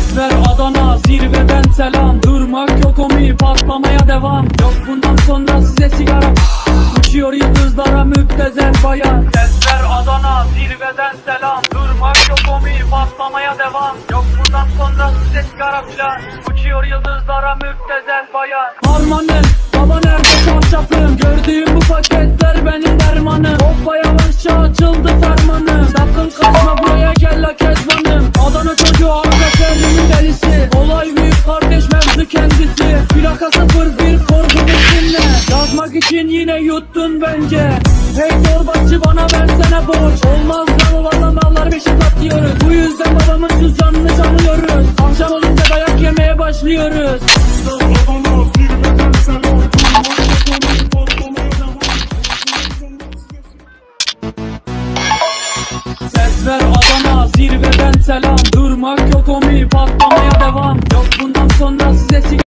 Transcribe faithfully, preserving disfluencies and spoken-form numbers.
Ses ver Adana, zirveden selam. Durmak yok omi, patlamaya devam. Yok bundan sonra size sigara. Uçuyor yıldızlara müptezel bayan. Ses ver Adana, zirveden selam. Durmak yok omi, patlamaya devam. Yok bundan sonra size sigara filan. Uçuyor yıldızlara müptezel bayan. Harmanım, baba nerede çarşafım? Gördüğüm bu paketler benim dermanım. Hoppa yavaşça açıldı fermanım. Sakın kaçma buraya gel la kezbanım. Adana çocuğu arka şehrimin delisi. Olay büyük kardeş mevzu kendisi. Plaka sıfır bir korkunuz dinle. Yazmak için yine yuttun bence. Hey torbacı bana versene borç. Olmaz lan o vallamallar beşik atıyoruz. Bu yüzden babamın cüzdanını çalıyoruz. Akşam olunca dayak yemeye başlıyoruz. Ses ver Adana, zirveden selam. Durmak yok omi, patlamaya devam.